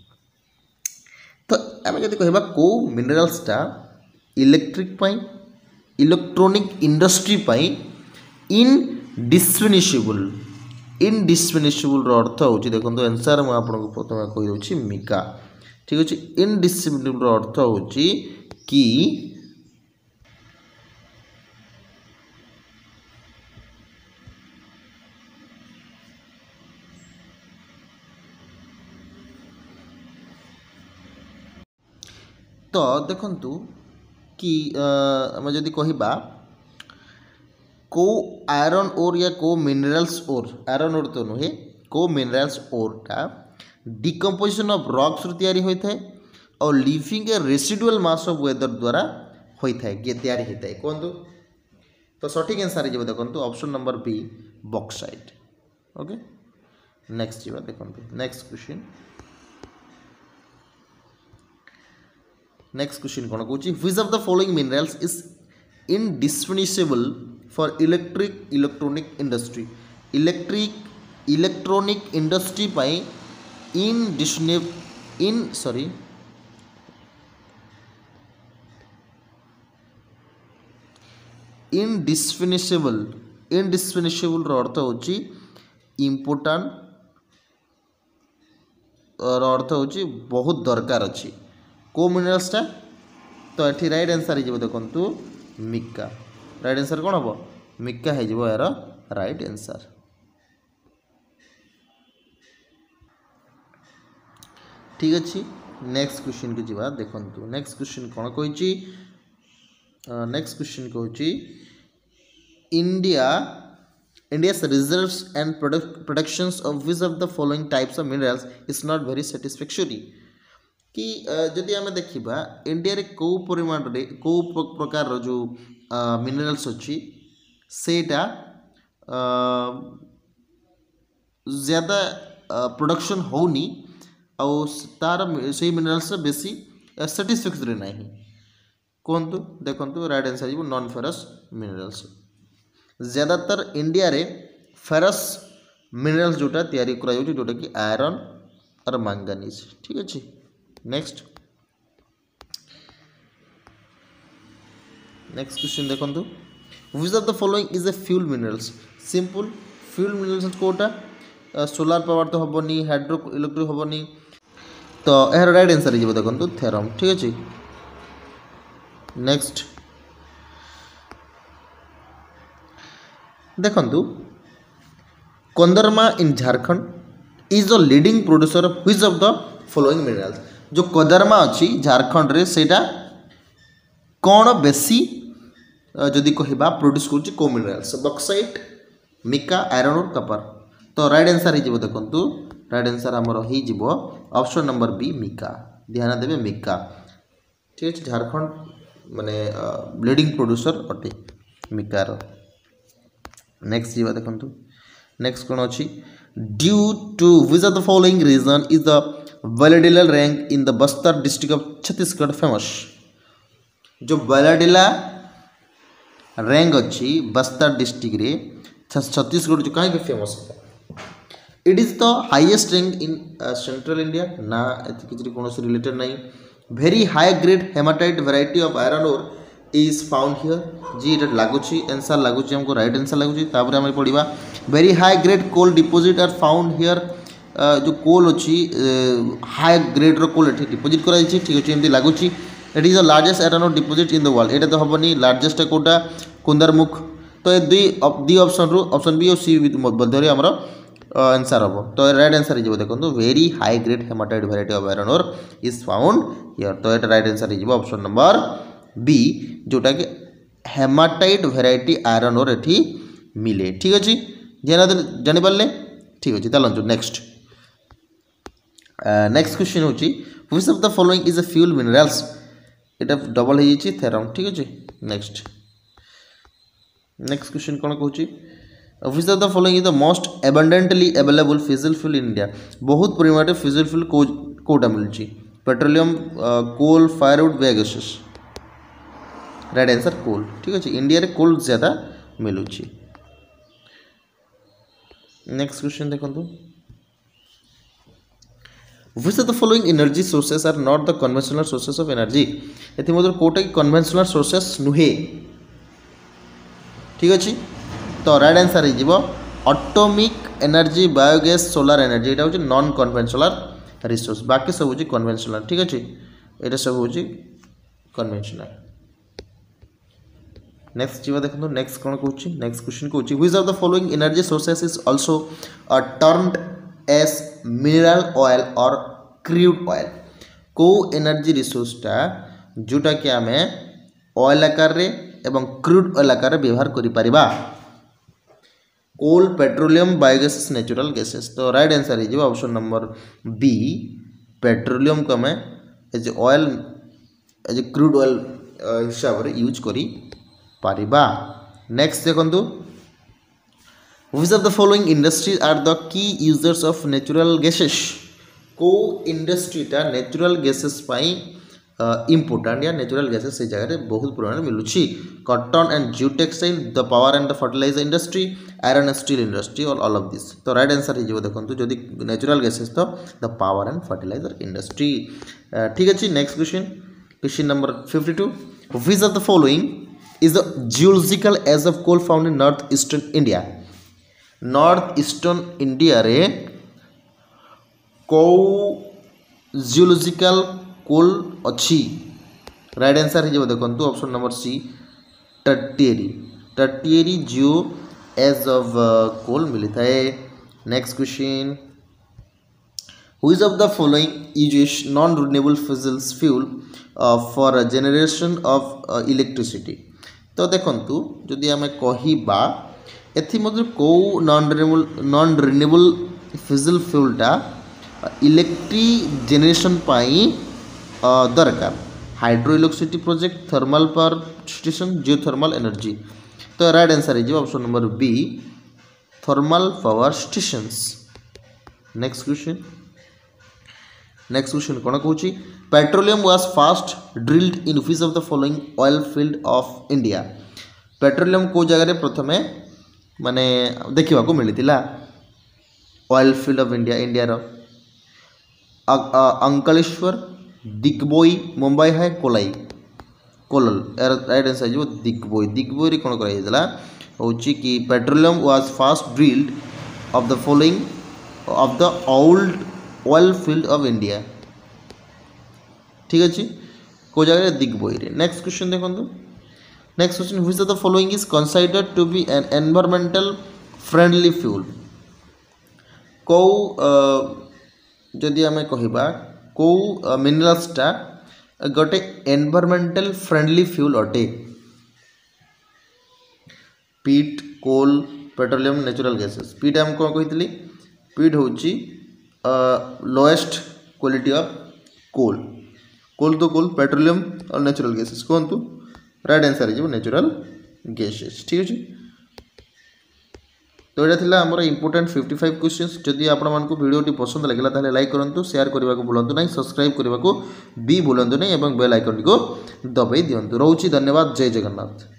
तो आम जब कहबा को मिनरल्सटा इलेक्ट्रिक पाई इलेक्ट्रॉनिक इंडस्ट्री पाई इनडिस्पेंसेबल इनडिस्पेंसेबल अर्थ हो देखो आंसर मुझे आपको प्रथम कहीदे मिका ठीक अच्छे। इनडिस्पेंसेबल अर्थ हो कि तो देखु कि आम जदि कहबा को आयरन ओर या को मिनरल्स ओर आयरन ओर तो नुहे को मिनरल्स ओरटा डिकम्पोजिशन ऑफ रॉक्स तैयारी होता है और living a residual mass of weather द्वारा होता है तैयारी होता है कहतु तो सठिक आंसर हो देखो option number B bauxite okay. Next जीवा देखो नेक्स्ट क्वेश्चन नेक्स्ट क्वेश्चन कौन कहूँ which of the following minerals is indispensable for electric electronic industry electric electronic industry पाई इन डिस्ने इन सॉरी इनडिस्पेंसेबल इनडिस्पेंसेबल अर्थ हो इम्पोर्टाट अर्थ हो बहुत दरकार अच्छी को मिनरल्सटा तो ये राइट आंसर हो देखो मिका राइट आंसर कौन हम मिका हो यार राइट आंसर ठीक अच्छे नेक्स्ट क्वेश्चन को जीवा देखो नेक्स्ट क्वेश्चन कौन कही नेक्स्ट क्वेश्चन कौच India India's reserves and product, productions of which of the following types of minerals is not very satisfactory कि जदि आम देखा इंडिया रे को परिमाण रे को प्रकार जो मिनरल्स अच्छी सेटा ज़्यादा प्रोडक्शन होनी आउ तार से मिनरल्स बेसी साटिस्फैक्टरी ना कहतु देखो राइट आंसर हो नॉन फेरस मिनरल्स ज़्यादातर इंडिया रे फेरस मिनरल्स जोटा तैयारी करा जोटा कि आयरन और मैंगनीज ठीक अच्छे नेक्स्ट नेक्स्ट क्वेश्चन देखो which of the following is a fuel minerals simple fuel minerals कोटा सोलार पावर तो हेनी हाइड्रो इलेक्ट्रिक हेनी तो यार राइट आंसर हो देखो थेरम ठीक अच्छे नेक्स्ट देखु Koderma in Jharkhand is the leading producer which of the following minerals जो कदरमा अच्छी झारखंड रे सेटा कौन बेसी जदि कहबा प्रोड्यूस कर को मिनरल्स बक्साइट मिका आयरन और कपर तो राइट आंसर हो देखो राइट आंसर आमर हो ऑप्शन नंबर बी मिका ध्यान देवे मिका ठीक है झारखंड माने लीडिंग प्रोड्यूसर अटे मिकार नेक्स्ट जीवा देखो नेक्स्ट कौन अच्छी due to which of the following reason is the Bailadila rank in the Bastar district of Chhattisgarh famous जो बालाडिला रैंक अच्छी बस्तर डिस्ट्रिक्ट रे छत्तीसगढ़ जो कहीं फेमस है it is the highest rank in central India ना किसी कौन रिलेटेड नहीं very high grade hematite variety of iron ore is found here जी ये लगुच आंसर लगुच हमको राइट आंसर लगुच आम पढ़ा very high grade coal deposit are found here जो कोल अच्छी हाई ग्रेड रो कोल डिपोजिट कर ठीक अच्छे एमती लगुच it is the largest iron deposit in the world यहाँ तो हेनी लार्जेस्ट कोटा कुंदरमुख तो ये दुई दुई ऑप्शन रु ऑप्शन बी और सी मध्य आमर आंसर हम तो राइट आंसर हो देखो very high grade hematite variety of iron ore is found here तो ये राइट आंसर हो ऑप्शन नंबर बी जोटा कि हेमाटाइट वेराइटी आयरन ओर एठी मिले ठीक अच्छे जानी पारे ठीक अच्छे चलते नेक्स्ट नेक्स्ट क्वेश्चन हूँ which of the following is a fuel minerals यहाँ डबल हो थेरम ठीक अच्छे नेक्स्ट नेक्स्ट क्वेश्चन कौन कहूँ which of the following is the most abundantly available fossil fuel in India बहुत परिमाण फिजिल फ्यूल कोटा मिलूँ पेट्रोलियम कोल फायरवुड वे गैसेस राइट आंसर कोल ठीक अच्छे इंडिया रे कोल ज़्यादा मिलूँ नेक्स्ट क्वेश्चन देखो which of the following energy sources are not the conventional sources of energy एथि मध्य कोटा कि कन्वेंशनल सोर्सेस नुहे ठीक अच्छे तो राइट आंसर हो atomic energy biogas solar energy यहाँ हूँ नॉन कन्वेंशनल रिसोर्स बाकी सब हूँ कन्वेंशनल ठीक अच्छे ये सब हूँ कन्वेंशनल नेक्स्ट जीवा देखो नेक्स्ट कौन कहूँ नेक्स्ट क्वेश्चन कहूँ which of the following energy sources is also termed as mineral oil और क्रूड ऑयल को एनर्जी रिसोर्सटा जोटा कि आम ऑयल आकार रे एवं क्रूड ऑयल आकार रे व्यवहार करि परिबा coal petroleum biogases natural gases तो राइट आंसर हो ऑप्शन नंबर बी पेट्रोलियम को आम as oil as crude oil हिसाब से यूज करी पारिबा नेक्स्ट देखो which of the following industries are the key users of natural gases को इंडस्ट्रीटा नेचुरल गैसेस पाई इम्पोर्टाट या नेचुरल गैसेस से जगह बहुत परिमाण मिलूँ cotton and jute textile the power and the fertiliser industry iron steel industry और ऑल ऑफ दिस तो राइट आंसर हो देखो जदि नेचुरल गैसेस तो the power and fertiliser industry ठीक अच्छे next question question number fifty two which of the following is the geological age of coal found in north eastern India north eastern India रे को जियोलॉजिकल कोल अच्छी राइट आंसर हो देखो option number C tertiary tertiary geo age of coal मिली थाए next question Which of the following uses non-renewable fossil fuel uh, for a generation of uh, electricity? तो देखंतु जदि आमे कहिबा एथि मध्य को non renewable non renewable fossil फ्यूलटा इलेक्ट्रिक जनरेशन पाई दरकार hydro electricity project thermal power station geothermal energy तो राइट आंसर है option number B thermal power stations next question next question कौन कहूँ petroleum was first drilled in which of the following oil field of India petroleum को जगह प्रथम माने देखा मिलता oil field of India India रो अंकलेश्वर दिग्बोई मुंबई है कोलाई कोलल राइट आंसर जो दिग्बोई दिग्बोई कौन करा हूँ कि petroleum was first drilled of the following of the old oil field of India ठीक अच्छे को जगह दिग्बोई रे नेक्स्ट क्वेश्चन देखो next question which of the following is considered to be an environmental friendly fuel कौ जदि आम कहबा कौ मिनरल्सटा गोटे एनवायरमेंटल फ्रेंडली फ्यूल अटे पीट कोल पेट्रोलियम नेचुरल गैसेस पीट आम कौन कही पीट हूँ lowest quality of coal coal तो कोल पेट्रोलियम और नेचुरल गैसेस कहतु राइट आंसर है नेचुरल गैसेस ठीक अच्छे तो यहाँ थी आम इंपोर्टेंट फिफ्टी फाइव क्वेश्चंस जदि आपको वीडियोटी पसंद लगे ताले लाइक करूँ शेयर करने को भूलु ना सब्सक्राइब करने को भी भूलु नहीं बेल आइकन को दबाई दिंतु रोची धन्यवाद जय जगन्नाथ।